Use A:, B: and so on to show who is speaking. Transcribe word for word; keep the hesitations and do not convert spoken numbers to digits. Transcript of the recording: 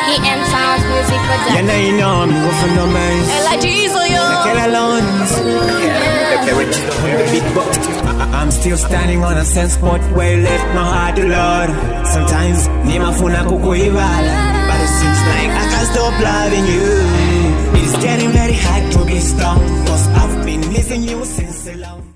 A: E M Sounds Music Production.
B: You know, you know, I'm go for numbers.
A: Ella Diesel, yo.
B: Get alone. I'm still standing on a sense spot where you left my heart, Lord. Sometimes, Nima Funa Kukuivala. But it seems like I can't stop loving you. It's getting very hard to be strong, cause I've been missing you since so long.